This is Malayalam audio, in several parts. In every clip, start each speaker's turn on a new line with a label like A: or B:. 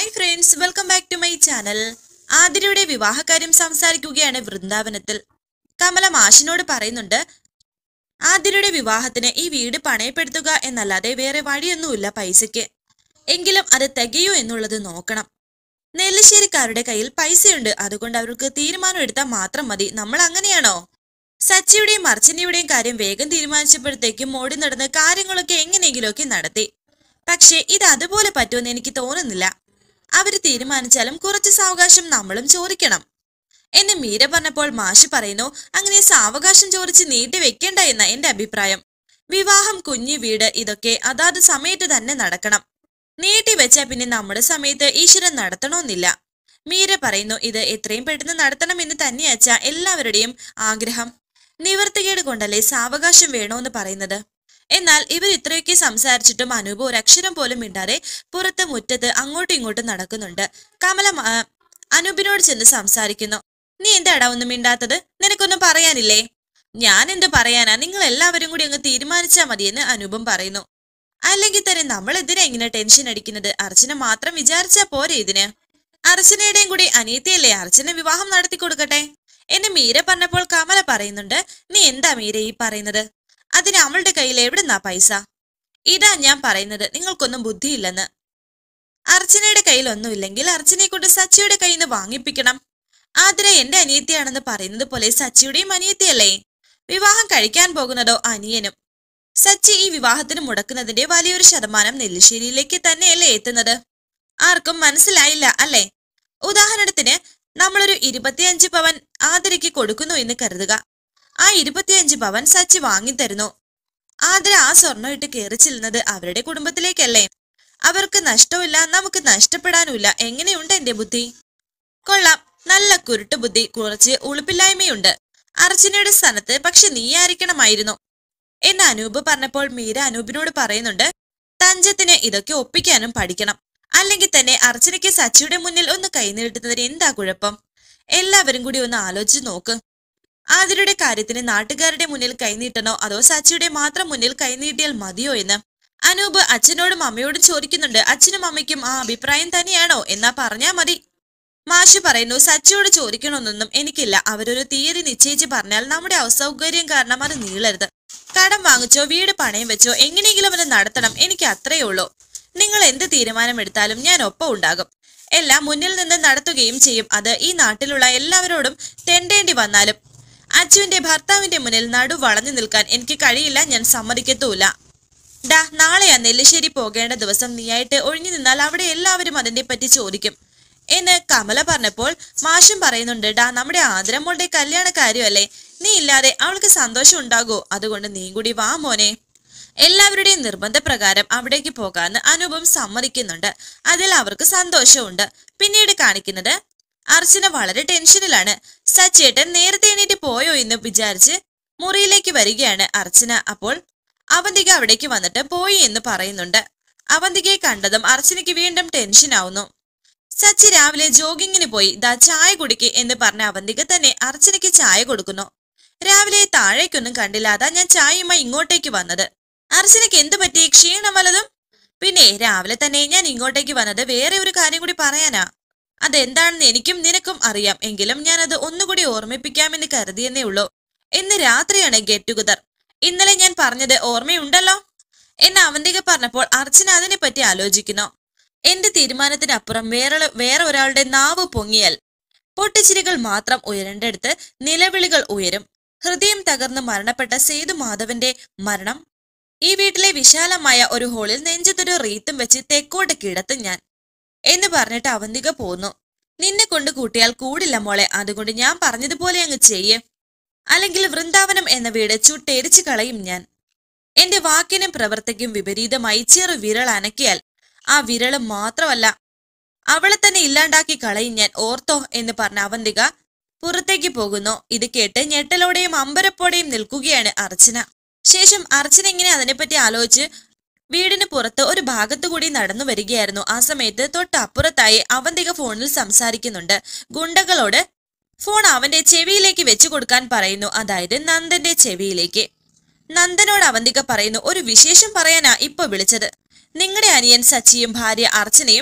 A: Hi friends, welcome back to my channel. ആതിരയുടെ വിവാഹകാര്യം സംസാരിക്കുകയാണ് വൃന്ദാവനത്തിൽ. കമല മാഷിനോട് പറയുന്നുണ്ട്, ആതിരയുടെ വിവാഹത്തിന് ഈ വീട് പണയപ്പെടുത്തുക എന്നല്ലാതെ വേറെ വഴിയൊന്നുമില്ല പൈസയ്ക്ക്. എങ്കിലും അത് തികയോ എന്നുള്ളത് നോക്കണം. നെല്ലിശ്ശേരിക്കാരുടെ കയ്യിൽ പൈസയുണ്ട്, അതുകൊണ്ട് അവർക്ക് തീരുമാനം എടുത്താൽ മാത്രം മതി. നമ്മൾ അങ്ങനെയാണോ? സച്ചിയുടെയും അർച്ചനയുടെയും കാര്യം വേഗം തീരുമാനിച്ചപ്പോഴത്തേക്കും ഓടി നടന്ന് കാര്യങ്ങളൊക്കെ എങ്ങനെയെങ്കിലുമൊക്കെ നടത്തി. പക്ഷെ ഇത് അതുപോലെ പറ്റുമെന്ന് എനിക്ക് തോന്നുന്നില്ല. അവര് തീരുമാനിച്ചാലും കുറച്ച് സാവകാശം നമ്മളും ചോദിക്കണം എന്ന് മീര പറഞ്ഞപ്പോൾ മാഷി പറയുന്നു, അങ്ങനെ സാവകാശം ചോദിച്ച് നീട്ടി വെക്കേണ്ട എന്ന എന്റെ അഭിപ്രായം. വിവാഹം, കുഞ്ഞു വീട്, ഇതൊക്കെ അതാത് സമയത്ത് തന്നെ നടക്കണം. നീട്ടി വെച്ചാൽ പിന്നെ നമ്മുടെ സമയത്ത് ഈശ്വരൻ നടത്തണമെന്നില്ല. മീര പറയുന്നു, ഇത് എത്രയും പെട്ടെന്ന് നടത്തണമെന്ന് തന്നെയച്ചാ എല്ലാവരുടെയും ആഗ്രഹം. നിവർത്തികേട് കൊണ്ടല്ലേ സാവകാശം വേണോന്ന് പറയുന്നത്. എന്നാൽ ഇവർ ഇത്രയൊക്കെ സംസാരിച്ചിട്ടും അനൂപ് ഒരക്ഷരം പോലും മിണ്ടാതെ പുറത്ത് മുറ്റത്ത് അങ്ങോട്ടും ഇങ്ങോട്ടും നടക്കുന്നുണ്ട്. കമല അനൂപിനോട് ചെന്ന് സംസാരിക്കുന്നു. നീ എന്താടാ ഒന്നും മിണ്ടാത്തത്? നിനക്കൊന്നും പറയാനില്ലേ? ഞാൻ എന്ത് പറയാനാ, നിങ്ങൾ എല്ലാവരും കൂടി അങ്ങ് തീരുമാനിച്ചാൽ മതിയെന്ന് അനൂപും പറയുന്നു. അല്ലെങ്കിൽ തന്നെ നമ്മൾ എന്തിനാ ഇങ്ങനെ ടെൻഷൻ അടിക്കുന്നത്? അർച്ചന മാത്രം വിചാരിച്ചാ പോരെ ഇതിന്? അർച്ചനയുടെയും കൂടി അനിയത്തിയല്ലേ, അർച്ചന വിവാഹം നടത്തി കൊടുക്കട്ടെ എന്ന് മീര പറഞ്ഞപ്പോൾ കമല പറയുന്നുണ്ട്, നീ എന്താ മീര ഈ പറയുന്നത്? അതിന് അവളുടെ കയ്യിൽ എവിടുന്നാ പൈസ? ഇതാ ഞാൻ പറയുന്നത്, നിങ്ങൾക്കൊന്നും ബുദ്ധിയില്ലെന്ന്. അർച്ചനയുടെ കയ്യിൽ ഒന്നുമില്ലെങ്കിൽ അർച്ചനയെ കൊണ്ട് സച്ചിയുടെ കയ്യിൽ നിന്ന് വാങ്ങിപ്പിക്കണം. ആതിര എന്റെ അനിയത്തിയാണെന്ന് പറയുന്നത് പോലെ സച്ചിയുടെയും അനിയത്തിയല്ലേ? വിവാഹം കഴിക്കാൻ പോകുന്നതോ അനിയനും. സച്ചി ഈ വിവാഹത്തിന് മുടക്കുന്നതിന്റെ വലിയൊരു ശതമാനം നെല്ലിശ്ശേരിയിലേക്ക് തന്നെയല്ലേ എത്തുന്നത്? ആർക്കും മനസ്സിലായില്ല അല്ലേ? ഉദാഹരണത്തിന് നമ്മളൊരു 25 പവൻ ആതിരയ്ക്ക് കൊടുക്കുന്നു എന്ന് കരുതുക. ആ 25 പവൻ സച്ചി വാങ്ങിത്തരുന്നു. ആതിര ആ സ്വർണ്ണം ഇട്ട് കയറി ചെല്ലുന്നത് അവരുടെ കുടുംബത്തിലേക്കല്ലേ? അവർക്ക് നഷ്ടമില്ല, നമുക്ക് നഷ്ടപ്പെടാനുമില്ല. എങ്ങനെയുണ്ട് എന്റെ ബുദ്ധി? കൊള്ളാം, നല്ല കുരുട്ട് ബുദ്ധി. കുറച്ച് ഉളുപ്പില്ലായ്മയുണ്ട്. അർച്ചനയുടെ സ്ഥാനത്ത് പക്ഷെ നീ ആയിരിക്കണമായിരുന്നു എന്ന് അനൂപ് പറഞ്ഞപ്പോൾ മീര അനൂപിനോട് പറയുന്നുണ്ട്, തഞ്ചത്തിന് ഇതൊക്കെ ഒപ്പിക്കാനും പഠിക്കണം. അല്ലെങ്കിൽ തന്നെ അർച്ചനയ്ക്ക് സച്ചിയുടെ മുന്നിൽ ഒന്ന് കൈനീട്ടുന്നതിന് എന്താ കുഴപ്പം? എല്ലാവരും കൂടി ഒന്ന് ആലോചിച്ച് നോക്ക്. ആതിരയുടെ കാര്യത്തിന് നാട്ടുകാരുടെ മുന്നിൽ കൈനീട്ടണോ അതോ സച്ചിയുടെ മാത്രം മുന്നിൽ കൈനീട്ടിയാൽ മതിയോ എന്ന് അനൂപ് അച്ഛനോടും അമ്മയോടും ചോദിക്കുന്നുണ്ട്. അച്ഛനും അമ്മയ്ക്കും ആ അഭിപ്രായം തന്നെയാണോ? എന്നാ പറഞ്ഞാ മതി. മാഷി പറയുന്നു, സച്ചിയോട് ചോദിക്കണമെന്നൊന്നും എനിക്കില്ല. അവരൊരു തീയതി നിശ്ചയിച്ച് പറഞ്ഞാൽ നമ്മുടെ അസൗകര്യം കാരണം അത് നീളരുത്. കടം വാങ്ങിച്ചോ വീട് പണയം വെച്ചോ എങ്ങനെയെങ്കിലും അത് നടത്തണം. എനിക്ക് അത്രയേ ഉള്ളൂ. നിങ്ങൾ എന്ത് തീരുമാനമെടുത്താലും ഞാൻ ഒപ്പം ഉണ്ടാകും. എല്ലാം മുന്നിൽ നിന്ന് നടത്തുകയും ചെയ്യും. അത് ഈ നാട്ടിലുള്ള എല്ലാവരോടും തെണ്ടേണ്ടി വന്നാലും. അച്ചുവിന്റെ ഭർത്താവിന്റെ മുന്നിൽ നടു വളഞ്ഞു നിൽക്കാൻ എനിക്ക് കഴിയില്ല, ഞാൻ സമ്മതിക്കത്തുമില്ല. ഡാ, നാളെയാ നെല്ലിശ്ശേരി പോകേണ്ട ദിവസം. നീയായിട്ട് ഒഴിഞ്ഞു നിന്നാൽ അവിടെ എല്ലാവരും അതിനെ പറ്റി ചോദിക്കും എന്ന് കമല പറഞ്ഞപ്പോൾ മാഷും പറയുന്നുണ്ട്, ഡാ, നമ്മുടെ ആതിരമ്മളുടെ കല്യാണ കാര്യമല്ലേ, നീ ഇല്ലാതെ അവൾക്ക് സന്തോഷം ഉണ്ടാകോ? അതുകൊണ്ട് നീ കൂടി വാ മോനെ. എല്ലാവരുടെയും നിർബന്ധപ്രകാരം അവിടേക്ക് പോകാന്ന് അനൂപും സമ്മതിക്കുന്നുണ്ട്. അതിൽ അവർക്ക് സന്തോഷമുണ്ട്. പിന്നീട് കാണിക്കുന്നത് അർച്ചന വളരെ ടെൻഷനിലാണ്. സച്ചേട്ടൻ നേരത്തെ എണീറ്റ് പോയോ എന്ന് വിചാരിച്ച് മുറിയിലേക്ക് വരികയാണ് അർച്ചന. അപ്പോൾ അവന്തിക അവിടേക്ക് വന്നിട്ട് പോയി എന്ന് പറയുന്നുണ്ട്. അവന്തികയെ കണ്ടതും അർച്ചനയ്ക്ക് വീണ്ടും ടെൻഷൻ ആവുന്നു. സച്ചി രാവിലെ ജോഗിങ്ങിന് പോയി, ദാ ചായ കുടിക്ക് എന്ന് പറഞ്ഞ അവന്തിക തന്നെ അർച്ചനയ്ക്ക് ചായ കൊടുക്കുന്നു. രാവിലെ താഴേക്കൊന്നും കണ്ടില്ല, അതാ ഞാൻ ചായയുമായി ഇങ്ങോട്ടേക്ക് വന്നത്. അർച്ചനയ്ക്ക് എന്തു പറ്റി? ക്ഷീണം വല്ലതും? പിന്നെ രാവിലെ തന്നെ ഞാൻ ഇങ്ങോട്ടേക്ക് വന്നത് വേറെ ഒരു കാര്യം കൂടി പറയാനാ. അതെന്താണെന്ന് എനിക്കും നിനക്കും അറിയാം, എങ്കിലും ഞാൻ അത് ഒന്നുകൂടി ഓർമ്മിപ്പിക്കാമെന്ന് കരുതിയെന്നേ ഉള്ളൂ. ഇന്ന് രാത്രിയാണ് ഗെറ്റ് ടുഗദർ. ഇന്നലെ ഞാൻ പറഞ്ഞത് ഓർമ്മയുണ്ടല്ലോ എന്ന് അവന്തിക പറഞ്ഞപ്പോൾ അർച്ചന അതിനെപ്പറ്റി ആലോചിക്കുന്നു. എന്റെ തീരുമാനത്തിനപ്പുറം വേറെ ഒരാളുടെ നാവ് പൊങ്ങിയാൽ പൊട്ടിച്ചിരികൾ മാത്രം ഉയരേണ്ടടുത്ത് നിലവിളികൾ ഉയരും. ഹൃദയം തകർന്ന് മരണപ്പെട്ട സേതു മാധവന്റെ മരണം ഈ വീട്ടിലെ വിശാലമായ ഒരു ഹോളിൽ നെഞ്ചത്തൊരു റീത്തും വെച്ച് തെക്കോട്ട് കിടത്തും ഞാൻ എന്ന് പറഞ്ഞിട്ട് അവന്തിക പോന്നു. നിന്നെ കൊണ്ട് കൂട്ടിയാൽ കൂടില്ല മോളെ, അതുകൊണ്ട് ഞാൻ പറഞ്ഞതുപോലെ അങ്ങ് ചെയ്യേ, അല്ലെങ്കിൽ വൃന്ദാവനം എന്ന വീട് ചുട്ടെരിച്ചു കളയും ഞാൻ. എന്റെ വാക്കിനും പ്രവർത്തിക്കും വിപരീതമായി ചെറു വിരൽ അനക്കിയാൽ ആ വിരള് മാത്രമല്ല അവളെ തന്നെ ഇല്ലാണ്ടാക്കി കളയും ഞാൻ, ഓർത്തോ എന്ന് പറഞ്ഞ അവന്തിക പുറത്തേക്ക് പോകുന്നു. ഇത് കേട്ട് ഞെട്ടലോടെയും അമ്പരപ്പോടെയും നിൽക്കുകയാണ് അർച്ചന. ശേഷം അർച്ചന ഇങ്ങനെ അതിനെപ്പറ്റി ആലോചിച്ച് വീടിന് പുറത്ത് ഒരു ഭാഗത്തു കൂടി നടന്നു വരികയായിരുന്നു. ആ സമയത്ത് തൊട്ടപ്പുറത്തായി അവന്തിക ഫോണിൽ സംസാരിക്കുന്നുണ്ട്. ഗുണ്ടകളോട് ഫോൺ അവന്റെ ചെവിയിലേക്ക് വെച്ചു കൊടുക്കാൻ പറയുന്നു, അതായത് നന്ദന്റെ ചെവിയിലേക്ക്. നന്ദനോട് അവന്തിക പറയുന്നു, ഒരു വിശേഷം പറയാനാ ഇപ്പൊ വിളിച്ചത്. നിങ്ങളുടെ അനിയൻ സച്ചിയും ഭാര്യ അർച്ചനയും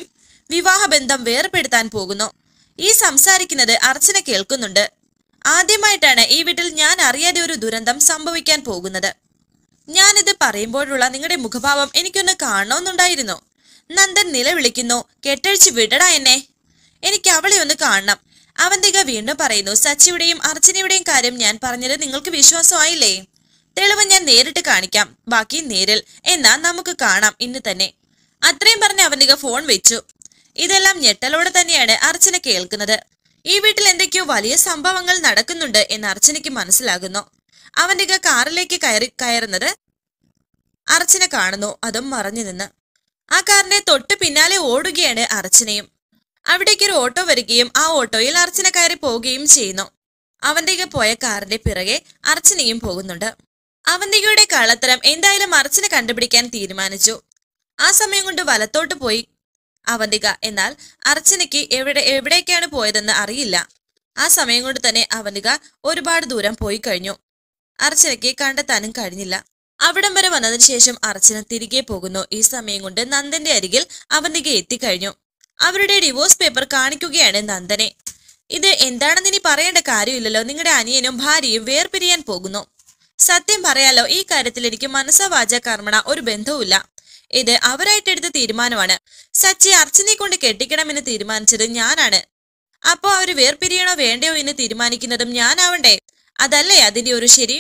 A: വിവാഹബന്ധം വേർപെടുത്താൻ പോകുന്നു. ഈ സംസാരിക്കുന്നത് അർച്ചന കേൾക്കുന്നുണ്ട്. ആദ്യമായിട്ടാണ് ഈ വീട്ടിൽ ഞാൻ അറിയാതെ ഒരു ദുരന്തം സംഭവിക്കാൻ പോകുന്നത്. ഞാനിത് പറയുമ്പോഴുള്ള നിങ്ങളുടെ മുഖഭാവം എനിക്കൊന്ന് കാണണമെന്നുണ്ടായിരുന്നു. നന്ദൻ നിലവിളിക്കുന്നു, കെട്ടഴിച്ച് വിടടാ എന്നെ, എനിക്ക് അവളെ ഒന്ന് കാണണം. അവന്തിക വീണ്ടും പറയുന്നു, സച്ചിയുടെയും അർച്ചനയുടെയും കാര്യം ഞാൻ പറഞ്ഞത് നിങ്ങൾക്ക് വിശ്വാസമായില്ലേ? തെളിവ് ഞാൻ നേരിട്ട് കാണിക്കാം, ബാക്കി നേരിൽ. എന്നാ നമുക്ക് കാണാം ഇന്ന് തന്നെ. അത്രയും പറഞ്ഞ് അവന്തിക ഫോൺ വെച്ചു. ഇതെല്ലാം ഞെട്ടലോടെ തന്നെയാണ് അർച്ചന കേൾക്കുന്നത്. ഈ വീട്ടിൽ എന്തൊക്കെയോ വലിയ സംഭവങ്ങൾ നടക്കുന്നുണ്ട് എന്ന് അർച്ചനയ്ക്ക് മനസ്സിലാകുന്നു. അവന്തിക കാറിലേക്ക് കയറുന്നത് അർച്ചന കാണുന്നു, അതും മറഞ്ഞു നിന്ന്. ആ കാറിന്റെ തൊട്ട് പിന്നാലെ ഓടുകയാണ് അർച്ചനയും. അവിടേക്കൊരു ഓട്ടോ വരികയും ആ ഓട്ടോയിൽ അർച്ചന കയറി പോവുകയും ചെയ്യുന്നു. അവന്തിക പോയ കാറിന്റെ പിറകെ അർച്ചനയും പോകുന്നുണ്ട്. അവന്തികയുടെ കള്ളത്തരം എന്തായാലും അർച്ചന കണ്ടുപിടിക്കാൻ തീരുമാനിച്ചു. ആ സമയം കൊണ്ട് വലത്തോട്ട് പോയി അവന്തിക. എന്നാൽ അർച്ചനയ്ക്ക് എവിടേക്കാണ് പോയതെന്ന് അറിയില്ല. ആ സമയം കൊണ്ട് തന്നെ അവന്തിക ഒരുപാട് ദൂരം പോയി കഴിഞ്ഞു. അർച്ചനയ്ക്ക് കണ്ടെത്താനും കഴിഞ്ഞില്ല. അവിടം വരെ വന്നതിന് ശേഷം അർച്ചന തിരികെ പോകുന്നു. ഈ സമയം കൊണ്ട് നന്ദന്റെ അരികിൽ അവന്തിക എത്തിക്കഴിഞ്ഞു. അവരുടെ ഡിവോഴ്സ് പേപ്പർ കാണിക്കുകയാണ് നന്ദനെ. ഇത് എന്താണെന്ന് ഇനി പറയേണ്ട കാര്യമില്ലല്ലോ, നിങ്ങളുടെ അനിയനും ഭാര്യയും വേർപിരിയാൻ പോകുന്നു. സത്യം പറയാലോ, ഈ കാര്യത്തിൽ എനിക്ക് മനസ്സാ വാച കർമ്മണ ഒരു ബന്ധവുമില്ല. ഇത് അവരായിട്ടെടുത്ത തീരുമാനമാണ്. സച്ചി അർച്ചനയെ കൊണ്ട് കെട്ടിക്കണമെന്ന് തീരുമാനിച്ചത് ഞാനാണ്. അപ്പോ അവര് വേർപിരിയണോ വേണ്ടയോ എന്ന് തീരുമാനിക്കുന്നതും ഞാനാവണ്ടേ? അതല്ലേ അതിന്റെ ഒരു ശരി?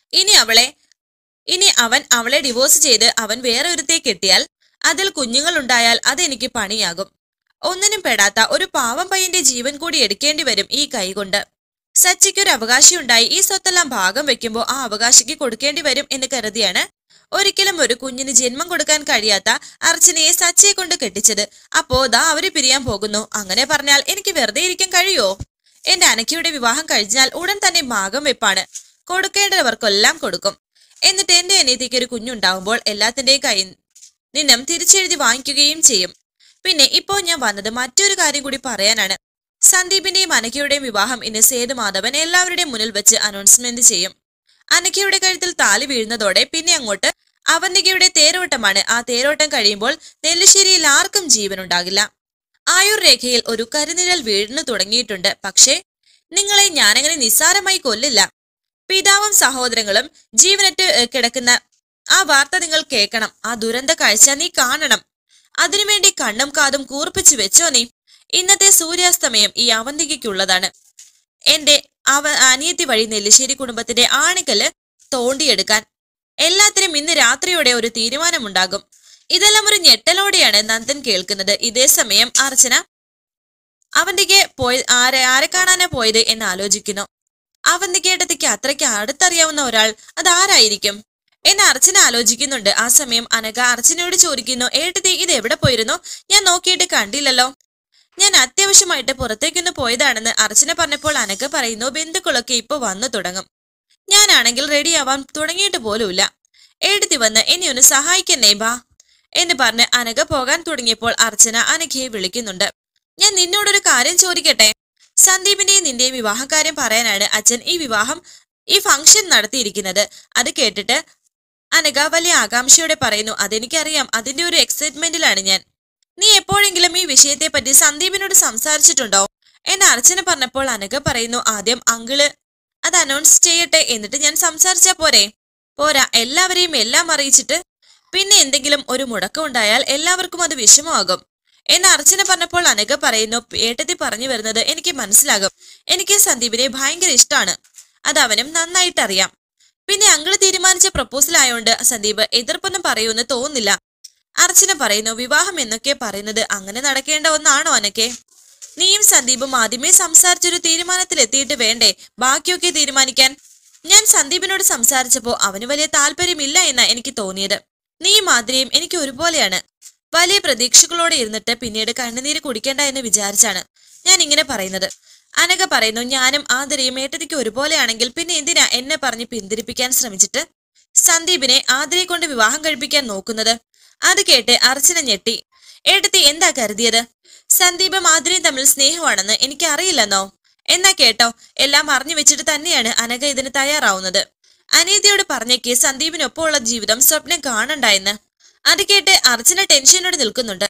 A: ഇനി അവൻ അവളെ ഡിവോഴ്സ് ചെയ്ത് അവൻ വേറെ ഒരുത്തെ കെട്ടിയാൽ, അതിൽ കുഞ്ഞുങ്ങൾ ഉണ്ടായാൽ അതെനിക്ക് പണിയാകും. ഒന്നിനും പെടാത്ത ഒരു പാവം പയ്യന്റെ ജീവൻ കൂടി എടുക്കേണ്ടി വരും ഈ കൈകൊണ്ട്. സച്ചിക്കൊരു അവകാശി ഉണ്ടായി ഈ സ്വത്തെല്ലാം ഭാഗം വെക്കുമ്പോൾ ആ അവകാശിക്ക് കൊടുക്കേണ്ടി വരും എന്ന് കരുതിയാണ് ഒരിക്കലും ഒരു കുഞ്ഞിന് ജന്മം കൊടുക്കാൻ കഴിയാത്ത അർച്ചനയെ സച്ചിയെ കൊണ്ട് കെട്ടിച്ചത്. അപ്പോ ദാ അവര് പിരിയാൻ പോകുന്നു. അങ്ങനെ പറഞ്ഞാൽ എനിക്ക് വെറുതെ ഇരിക്കാൻ കഴിയോ? എന്റെ അനക്കയുടെ വിവാഹം കഴിഞ്ഞാൽ ഉടൻ തന്നെ ഭാഗം വെപ്പാണ്. കൊടുക്കേണ്ടവർക്കെല്ലാം കൊടുക്കും. എന്നിട്ട് എന്റെ അനിയത്തിക്ക് ഒരു കുഞ്ഞുണ്ടാവുമ്പോൾ എല്ലാത്തിന്റെയും കയ്യിൽ നിന്നും തിരിച്ചെഴുതി വാങ്ങിക്കുകയും ചെയ്യും. പിന്നെ ഇപ്പോ ഞാൻ വന്നത് മറ്റൊരു കാര്യം കൂടി പറയാനാണ്. സന്ദീപിന്റെയും അനക്കയുടെയും വിവാഹം ഇന്ന് സേതുമാധവൻ എല്ലാവരുടെയും മുന്നിൽ വെച്ച് അനൗൺസ്മെന്റ് ചെയ്യും. അനക്കയുടെ കഴുത്തിൽ താലി വീഴുന്നതോടെ പിന്നെ അങ്ങോട്ട് അവന്തികയുടെ തേരോട്ടമാണ്. ആ തേരോട്ടം കഴിയുമ്പോൾ നെല്ലിശ്ശേരിയിൽ ആർക്കും ജീവനുണ്ടാകില്ല. ആയുർ രേഖയിൽ ഒരു കരിനിഴൽ വീഴുന്നു തുടങ്ങിയിട്ടുണ്ട്. പക്ഷേ നിങ്ങളെ ഞാനങ്ങനെ നിസ്സാരമായി കൊല്ലില്ല. പിതാവും സഹോദരങ്ങളും ജീവനറ്റ് കിടക്കുന്ന ആ വാർത്ത നിങ്ങൾ കേൾക്കണം. ആ ദുരന്ത കാഴ്ച നീ കാണണം. അതിനുവേണ്ടി കണ്ണും കാതും കൂർപ്പിച്ചു വെച്ചോ നീ. ഇന്നത്തെ സൂര്യാസ്തമയം ഈ അവന്തികയ്ക്കുള്ളതാണ്. എന്റെ അനിയത്തി വഴി നെല്ലിശ്ശേരി കുടുംബത്തിന്റെ ആണിക്കല് തോണ്ടിയെടുക്കാൻ എല്ലാത്തിനും ഇന്ന് രാത്രിയോടെ ഒരു തീരുമാനമുണ്ടാകും. ഇതെല്ലാം ഒരു ഞെട്ടലോടെയാണ് നന്ദൻ കേൾക്കുന്നത്. ഇതേ സമയം അർച്ചന അവന്തികയെ ആരെ കാണാനാ പോയത് എന്ന് ആലോചിക്കുന്നു. അവന്തികേട്ടത്തിക്ക് അത്രയ്ക്ക് അടുത്തറിയാവുന്ന ഒരാൾ അതാരായിരിക്കും എന്ന് അർച്ചന ആലോചിക്കുന്നുണ്ട്. ആ സമയം അനഘ അർച്ചനയോട് ചോദിക്കുന്നു, ഏട്ടത്തി ഇത് എവിടെ പോയിരുന്നു? ഞാൻ നോക്കിയിട്ട് കണ്ടില്ലല്ലോ. ഞാൻ അത്യാവശ്യമായിട്ട് പുറത്തേക്കൊന്ന് പോയതാണെന്ന് അർച്ചന പറഞ്ഞപ്പോൾ അനഘ പറയുന്നു, ബന്ധുക്കളൊക്കെ ഇപ്പൊ വന്നു തുടങ്ങും. ഞാനാണെങ്കിൽ റെഡിയാവാൻ തുടങ്ങിയിട്ട് പോലുമില്ല. ഏട്ടത്തി വന്ന് എന്നെ ഒന്ന് സഹായിക്കുന്നേ ബാ എന്ന് പറഞ്ഞ് അനഘ പോകാൻ തുടങ്ങിയപ്പോൾ അർച്ചന അനഘയെ വിളിക്കുന്നുണ്ട്. ഞാൻ നിന്നോടൊരു കാര്യം ചോദിക്കട്ടെ? സന്ദീപിന്റെയും നിന്റെയും വിവാഹകാര്യം പറയാനാണ് അച്ഛൻ ഈ ഫംഗ്ഷൻ നടത്തിയിരിക്കുന്നത്. അത് കേട്ടിട്ട് അനഘ വലിയ ആകാംക്ഷയോടെ പറയുന്നു, അതെനിക്കറിയാം, അതിന്റെ ഒരു എക്സൈറ്റ്മെന്റിലാണ് ഞാൻ. നീ എപ്പോഴെങ്കിലും ഈ വിഷയത്തെ പറ്റി സന്ദീപിനോട് സംസാരിച്ചിട്ടുണ്ടോ എന്ന് അർച്ചന പറഞ്ഞപ്പോൾ അനഘ പറയുന്നു, ആദ്യം അങ്കിള് അത് അനൗൺസ് ചെയ്യട്ടെ, എന്നിട്ട് ഞാൻ സംസാരിച്ചാ പോരാ. എല്ലാവരെയും എല്ലാം അറിയിച്ചിട്ട് പിന്നെ എന്തെങ്കിലും ഒരു മുടക്കം ഉണ്ടായാൽ എല്ലാവർക്കും അത് വിഷമമാകും എന്ന് അർച്ചന പറഞ്ഞപ്പോൾ അനഘ പറയുന്നു, ഏട്ടത്തി പറഞ്ഞു വരുന്നത് എനിക്ക് മനസ്സിലാകും. എനിക്ക് സന്ദീപിനെ ഭയങ്കര ഇഷ്ടമാണ്. അത് അവനും നന്നായിട്ട് അറിയാം. പിന്നെ അങ്കിള് തീരുമാനിച്ച പ്രപ്പോസൽ ആയോണ്ട് സന്ദീപ് എതിർപ്പൊന്നും പറയൂന്ന് തോന്നുന്നില്ല. അർച്ചന പറയുന്നു, വിവാഹം എന്നൊക്കെ പറയുന്നത് അങ്ങനെ നടക്കേണ്ട ഒന്നാണോ അനക്കെ? നീയും സന്ദീപും ആദ്യമേ സംസാരിച്ചൊരു തീരുമാനത്തിലെത്തിയിട്ട് വേണ്ടേ ബാക്കിയൊക്കെ തീരുമാനിക്കാൻ? ഞാൻ സന്ദീപിനോട് സംസാരിച്ചപ്പോ അവന് വലിയ താല്പര്യമില്ല എന്നാ എനിക്ക് തോന്നിയത്. നീയും ആതിരയും എനിക്ക് ഒരുപോലെയാണ്. വലിയ പ്രതീക്ഷകളോടെ ഇരുന്നിട്ട് പിന്നീട് കണ്ണുനീര് കുടിക്കേണ്ട എന്ന് വിചാരിച്ചാണ് ഞാൻ ഇങ്ങനെ പറയുന്നത്. അനഘ പറയുന്നു, ഞാനും ആതിരയും ഏട്ടത്തിക്ക് ഒരുപോലെയാണെങ്കിൽ പിന്നെ എന്തിനാ എന്നെ പറഞ്ഞ് പിന്തിരിപ്പിക്കാൻ ശ്രമിച്ചിട്ട് സന്ദീപിനെ ആതിരയെ കൊണ്ട് വിവാഹം കഴിപ്പിക്കാൻ നോക്കുന്നത്? അത് കേട്ട് അർച്ചന ഞെട്ടി. ഏട്ടത്തി എന്താ കരുതിയത്? സന്ദീപും ആതിരയും തമ്മിൽ സ്നേഹമാണെന്ന് എനിക്ക് അറിയില്ലെന്നോ? എന്നാ കേട്ടോ, എല്ലാം അറിഞ്ഞു വെച്ചിട്ട് തന്നെയാണ് അനഘ ഇതിന് തയ്യാറാവുന്നത്. അനിയത്തിയോട് പറഞ്ഞേക്ക് സന്ദീപിനൊപ്പമുള്ള ജീവിതം സ്വപ്നം കാണണ്ടായെന്ന്. അത് കേട്ട് അർച്ചന ടെൻഷനോട് നിൽക്കുന്നുണ്ട്.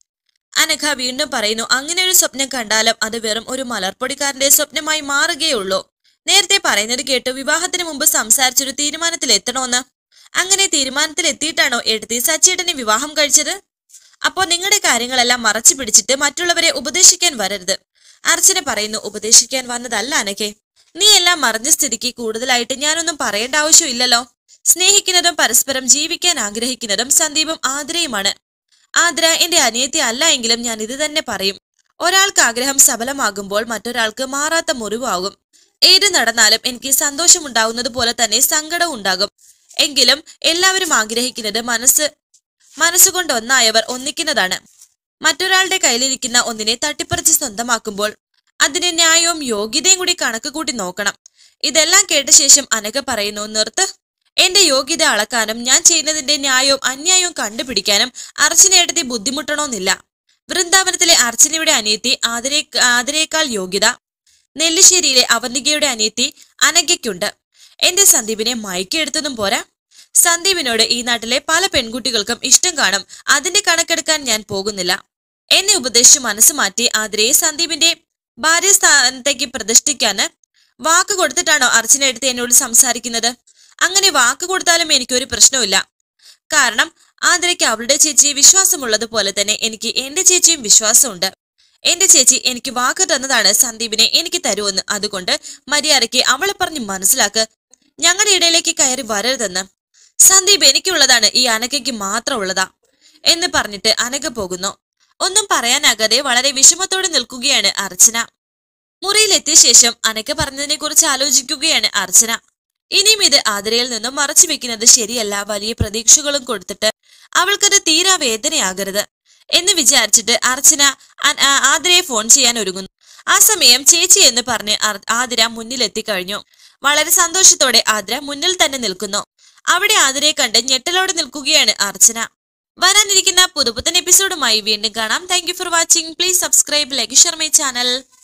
A: അനഘ വീണ്ടും പറയുന്നു, അങ്ങനെ ഒരു സ്വപ്നം കണ്ടാലും അത് വെറും ഒരു മലർപ്പൊടിക്കാരന്റെ സ്വപ്നമായി മാറുകയുള്ളൂ. നേരത്തെ പറയുന്നത് കേട്ടു വിവാഹത്തിന് മുമ്പ് സംസാരിച്ചൊരു തീരുമാനത്തിൽ എത്തണോന്ന്. അങ്ങനെ തീരുമാനത്തിൽ എത്തിയിട്ടാണോ എടുത്തി സച്ചിയേട്ടനെ വിവാഹം കഴിച്ചത്? അപ്പോ നിങ്ങളുടെ കാര്യങ്ങളെല്ലാം മറച്ചു പിടിച്ചിട്ട് മറ്റുള്ളവരെ ഉപദേശിക്കാൻ വരരുത്. അർച്ചന പറയുന്നു, ഉപദേശിക്കാൻ വന്നതല്ല അനഘേ. നീ എല്ലാം മറിഞ്ഞ സ്ഥിതിക്ക് കൂടുതലായിട്ട് ഞാനൊന്നും പറയേണ്ട ആവശ്യമില്ലല്ലോ. സ്നേഹിക്കുന്നതും പരസ്പരം ജീവിക്കാൻ ആഗ്രഹിക്കുന്നതും സന്ദീപും ആതിരയുമാണ്. ആതിര എന്റെ അനിയത്തി അല്ല എങ്കിലും ഞാൻ ഇത് തന്നെ പറയും. ഒരാൾക്ക് ആഗ്രഹം സഫലമാകുമ്പോൾ മറ്റൊരാൾക്ക് മാറാത്ത മുറിവാകും. ഏത് നടന്നാലും എനിക്ക് സന്തോഷമുണ്ടാവുന്നത് പോലെ തന്നെ സങ്കടവും ഉണ്ടാകും. എങ്കിലും എല്ലാവരും ആഗ്രഹിക്കുന്നത് മനസ്സുകൊണ്ട് ഒന്നായവർ ഒന്നിക്കുന്നതാണ്. മറ്റൊരാളുടെ കയ്യിലിരിക്കുന്ന ഒന്നിനെ തട്ടിപ്പറിച്ച് സ്വന്തമാക്കുമ്പോൾ അതിന് ന്യായവും യോഗ്യതയും കൂടി കണക്ക് കൂട്ടി നോക്കണം. ഇതെല്ലാം കേട്ട ശേഷം അനഘ പറയുന്നു, നിർത്ത്. എന്റെ യോഗ്യത അളക്കാനും ഞാൻ ചെയ്യുന്നതിന്റെ ന്യായവും അന്യായവും കണ്ടുപിടിക്കാനും അർച്ചനയെടുത്തി ബുദ്ധിമുട്ടണമെന്നില്ല. വൃന്ദാവനത്തിലെ അർച്ചനയുടെ അനിയത്തി ആതിരയേക്കാൾ യോഗ്യത നെല്ലിശ്ശേരിയിലെ അവന്തികയുടെ അനിയത്തി അനഘയ്ക്കുണ്ട്. എന്റെ സന്ദീപിനെ മയക്കെടുത്തതും പോരാ. സന്ദീപിനോട് ഈ നാട്ടിലെ പല പെൺകുട്ടികൾക്കും ഇഷ്ടം കാണും. അതിന്റെ കണക്കെടുക്കാൻ ഞാൻ പോകുന്നില്ല. എന്നെ ഉപദേശിച്ച് മനസ്സ് മാറ്റി ആതിരയെ സന്ദീപിന്റെ ഭാര്യ സ്ഥാനത്തേക്ക് പ്രതിഷ്ഠിക്കാന് വാക്ക് കൊടുത്തിട്ടാണോ അർച്ചന എടുത്ത് എന്നോട് സംസാരിക്കുന്നത്? അങ്ങനെ വാക്ക് കൊടുത്താലും എനിക്കൊരു പ്രശ്നവുമില്ല. കാരണം ആതിരയ്ക്ക് അവളുടെ ചേച്ചിയെ വിശ്വാസമുള്ളതുപോലെ തന്നെ എനിക്ക് എന്റെ ചേച്ചിയും വിശ്വാസമുണ്ട്. എന്റെ ചേച്ചി എനിക്ക് വാക്ക് തന്നതാണ് സന്ദീപിനെ എനിക്ക് തരുമെന്ന്. അതുകൊണ്ട് മര്യാദയ്ക്ക് അവളെ പറഞ്ഞ് മനസ്സിലാക്ക്. ഞങ്ങളുടെ ഇടയിലേക്ക് കയറി വരരുതെന്ന്. സന്ദീപ് എനിക്കുള്ളതാണ്, ഈ അനഘയ്ക്ക് മാത്രമുള്ളതാ എന്ന് പറഞ്ഞിട്ട് അനഘ പോകുന്നു. ഒന്നും പറയാനാകാതെ വളരെ വിഷമത്തോടെ നിൽക്കുകയാണ് അർച്ചന. മുറിയിലെത്തിയ ശേഷം അനഘ പറഞ്ഞതിനെ കുറിച്ച് ആലോചിക്കുകയാണ് അർച്ചന. ഇനിയും ഇത് ആതിരയിൽ നിന്നും മറച്ചു വെക്കുന്നത് ശരിയല്ല. വലിയ പ്രതീക്ഷകളും കൊടുത്തിട്ട് അവൾക്കത് തീരാ വേദനയാകരുത് എന്ന് വിചാരിച്ചിട്ട് അർച്ചന ആതിരയെ ഫോൺ ചെയ്യാൻ ഒരുങ്ങുന്നു. ആ സമയം ചേച്ചി എന്ന് പറഞ്ഞ് ആതിര മുന്നിലെത്തിക്കഴിഞ്ഞു. വളരെ സന്തോഷത്തോടെ ആതിര മുന്നിൽ തന്നെ നിൽക്കുന്നു. അവിടെ ആതിരയെ കണ്ട് ഞെട്ടലോടെ നിൽക്കുകയാണ് അർച്ചന. വരാനിരിക്കുന്ന പുതുപുത്തൻ എപ്പിസോഡുമായി വീണ്ടും കാണാം. Thank you for watching. Please subscribe, like, share my channel.